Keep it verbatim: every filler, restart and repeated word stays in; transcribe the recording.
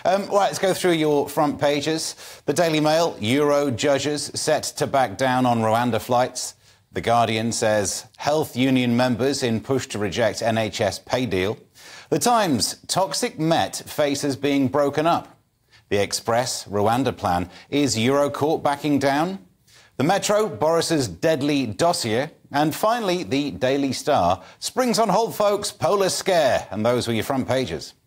Um, right, let's go through your front pages. The Daily Mail, Euro judges set to back down on Rwanda flights. The Guardian says health union members in push to reject N H S pay deal. The Times, toxic Met faces being broken up. The Express, Rwanda plan, is Euro court backing down? The Metro, Boris's deadly dossier. And finally, the Daily Star, springs on hold, folks, polar scare. And those were your front pages.